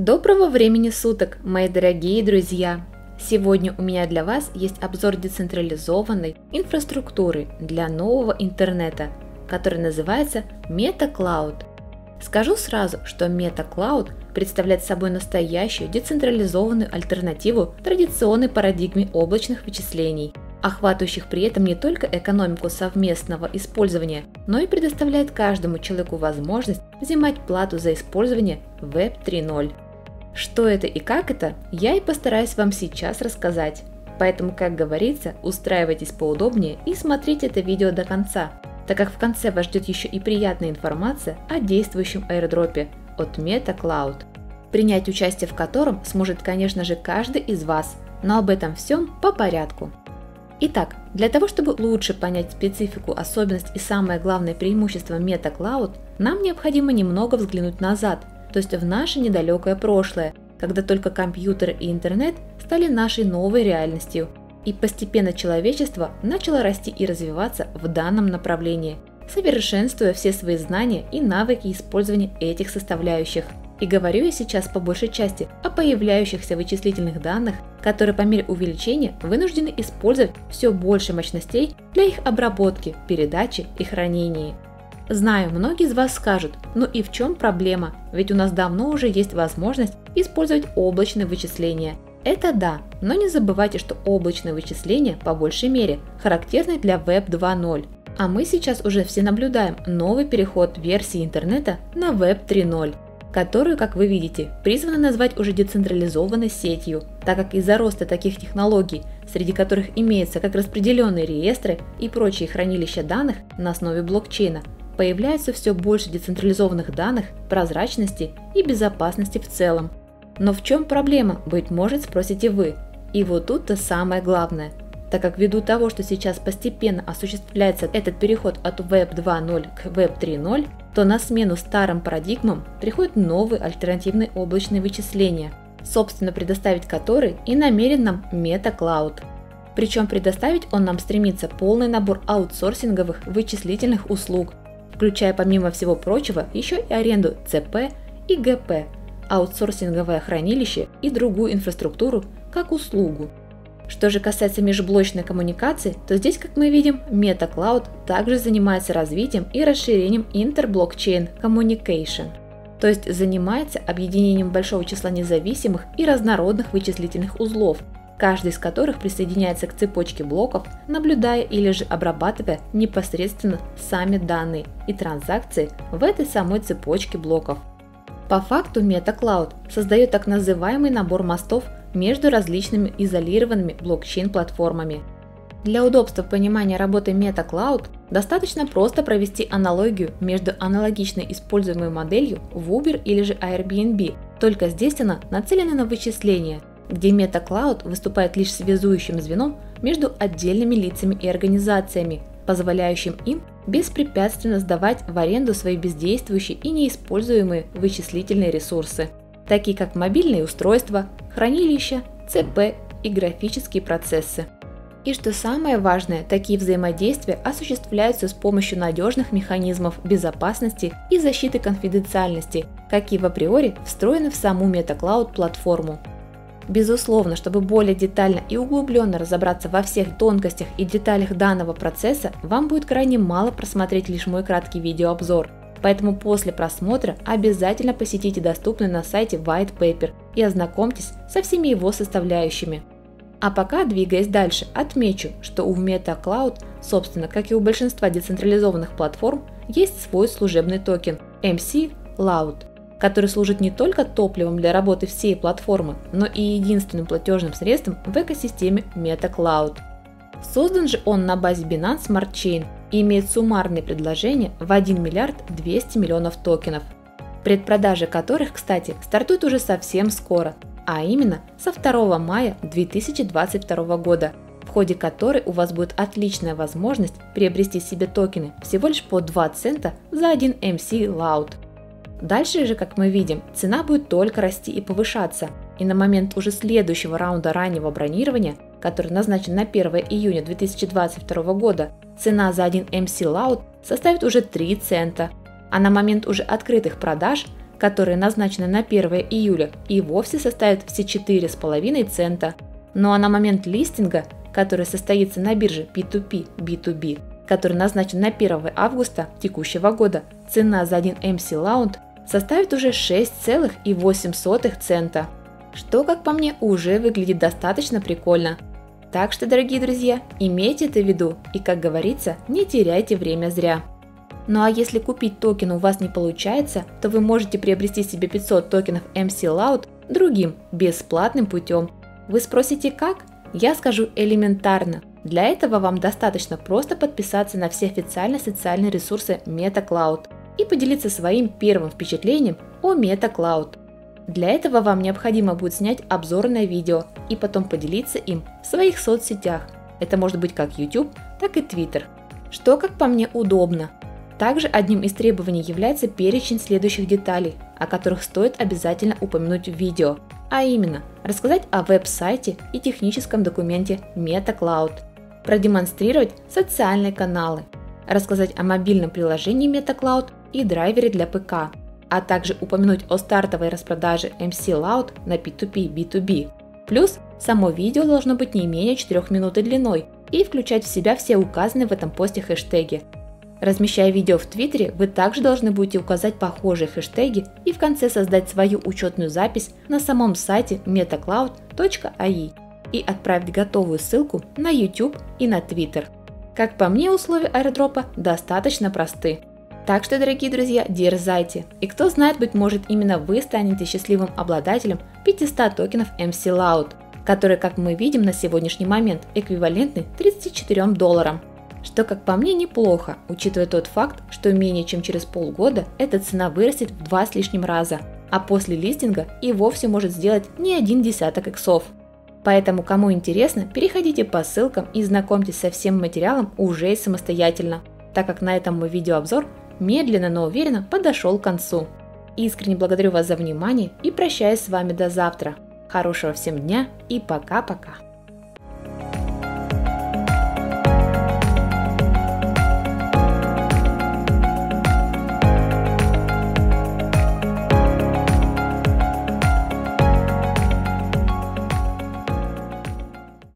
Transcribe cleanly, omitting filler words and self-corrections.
Доброго времени суток, мои дорогие друзья! Сегодня у меня для вас есть обзор децентрализованной инфраструктуры для нового интернета, который называется MetaCloud. Скажу сразу, что MetaCloud представляет собой настоящую децентрализованную альтернативу традиционной парадигме облачных вычислений, охватывающих при этом не только экономику совместного использования, но и предоставляет каждому человеку возможность взимать плату за использование Web 3.0. Что это и как это, я и постараюсь вам сейчас рассказать. Поэтому, как говорится, устраивайтесь поудобнее и смотрите это видео до конца, так как в конце вас ждет еще и приятная информация о действующем аирдропе от MetaCloud, принять участие в котором сможет, конечно же, каждый из вас, но об этом всем по порядку. Итак, для того, чтобы лучше понять специфику, особенность и самое главное преимущество MetaCloud, нам необходимо немного взглянуть назад, то есть в наше недалекое прошлое, когда только компьютеры и интернет стали нашей новой реальностью, и постепенно человечество начало расти и развиваться в данном направлении, совершенствуя все свои знания и навыки использования этих составляющих. И говорю я сейчас по большей части о появляющихся вычислительных данных, которые по мере увеличения вынуждены использовать все больше мощностей для их обработки, передачи и хранения. Знаю, многие из вас скажут, ну и в чем проблема, ведь у нас давно уже есть возможность использовать облачные вычисления. Это да, но не забывайте, что облачные вычисления по большей мере характерны для Web 2.0, а мы сейчас уже все наблюдаем новый переход версии интернета на Web 3.0, которую, как вы видите, призвано назвать уже децентрализованной сетью, так как из-за роста таких технологий, среди которых имеются как распределенные реестры и прочие хранилища данных на основе блокчейна, появляется все больше децентрализованных данных, прозрачности и безопасности в целом. Но в чем проблема, быть может, спросите вы? И вот тут-то самое главное. Так как ввиду того, что сейчас постепенно осуществляется этот переход от Web 2.0 к Web 3.0, то на смену старым парадигмам приходят новые альтернативные облачные вычисления, собственно предоставить которые и намерен нам MetaCloud. Причем предоставить он нам стремится полный набор аутсорсинговых вычислительных услуг, включая помимо всего прочего еще и аренду ЦП и ГП, аутсорсинговое хранилище и другую инфраструктуру как услугу. Что же касается межблочной коммуникации, то здесь, как мы видим, MetaCloud также занимается развитием и расширением Inter-Blockchain Communication, то есть занимается объединением большого числа независимых и разнородных вычислительных узлов, каждый из которых присоединяется к цепочке блоков, наблюдая или же обрабатывая непосредственно сами данные и транзакции в этой самой цепочке блоков. По факту MetaCloud создает так называемый набор мостов между различными изолированными блокчейн-платформами. Для удобства понимания работы MetaCloud достаточно просто провести аналогию между аналогичной используемой моделью в Uber или же Airbnb, только здесь она нацелена на вычисления, где MetaCloud выступает лишь связующим звеном между отдельными лицами и организациями, позволяющим им беспрепятственно сдавать в аренду свои бездействующие и неиспользуемые вычислительные ресурсы, такие как мобильные устройства, хранилища, ЦП и графические процессы. И что самое важное, такие взаимодействия осуществляются с помощью надежных механизмов безопасности и защиты конфиденциальности, какие в априори встроены в саму MetaCloud платформу. Безусловно, чтобы более детально и углубленно разобраться во всех тонкостях и деталях данного процесса, вам будет крайне мало просмотреть лишь мой краткий видеообзор. Поэтому после просмотра обязательно посетите доступный на сайте White Paper и ознакомьтесь со всеми его составляющими. А пока, двигаясь дальше, отмечу, что у MetaCloud, собственно, как и у большинства децентрализованных платформ, есть свой служебный токен MC-Loud, который служит не только топливом для работы всей платформы, но и единственным платежным средством в экосистеме MetaCloud. Создан же он на базе Binance Smart Chain и имеет суммарное предложение в 1 миллиард 200 миллионов токенов, предпродажа которых, кстати, стартует уже совсем скоро, а именно со 2 мая 2022 года, в ходе которой у вас будет отличная возможность приобрести себе токены всего лишь по 2 цента за 1 MC-Loud. Дальше же, как мы видим, цена будет только расти и повышаться, и на момент уже следующего раунда раннего бронирования, который назначен на 1 июня 2022 года, цена за 1 MC-Loud составит уже 3 цента, а на момент уже открытых продаж которая назначена на 1 июля, и вовсе составит все 4,5 цента. Ну а на момент листинга, который состоится на бирже P2P B2B, который назначен на 1 августа текущего года, цена за один MC Launch составит уже 6,08 цента, что, как по мне, уже выглядит достаточно прикольно. Так что, дорогие друзья, имейте это в виду и, как говорится, не теряйте время зря. Ну а если купить токен у вас не получается, то вы можете приобрести себе 500 токенов MC Launch другим, бесплатным путем. Вы спросите как? Я скажу элементарно. Для этого вам достаточно просто подписаться на все официальные социальные ресурсы MetaCloud и поделиться своим первым впечатлением о MetaCloud. Для этого вам необходимо будет снять обзорное видео и потом поделиться им в своих соцсетях. Это может быть как YouTube, так и Twitter, что, как по мне, удобно. Также одним из требований является перечень следующих деталей, о которых стоит обязательно упомянуть в видео, а именно рассказать о веб-сайте и техническом документе MetaCloud, продемонстрировать социальные каналы, рассказать о мобильном приложении MetaCloud и драйвере для ПК, а также упомянуть о стартовой распродаже MC Launch на P2P B2B. Плюс само видео должно быть не менее 4 минут длиной и включать в себя все указанные в этом посте хэштеги. Размещая видео в Твиттере, вы также должны будете указать похожие хэштеги и в конце создать свою учетную запись на самом сайте metacloud.ai и отправить готовую ссылку на YouTube и на Twitter. Как по мне, условия аирдропа достаточно просты. Так что, дорогие друзья, дерзайте. И кто знает, быть может, именно вы станете счастливым обладателем 500 токенов MC Launch, которые, как мы видим на сегодняшний момент, эквивалентны $34. Что, как по мне, неплохо, учитывая тот факт, что менее чем через полгода эта цена вырастет в 2 с лишним раза, а после листинга и вовсе может сделать не один десяток иксов. Поэтому, кому интересно, переходите по ссылкам и знакомьтесь со всем материалом уже самостоятельно, так как на этом мой видеообзор медленно, но уверенно подошел к концу. Искренне благодарю вас за внимание и прощаюсь с вами до завтра. Хорошего всем дня и пока-пока!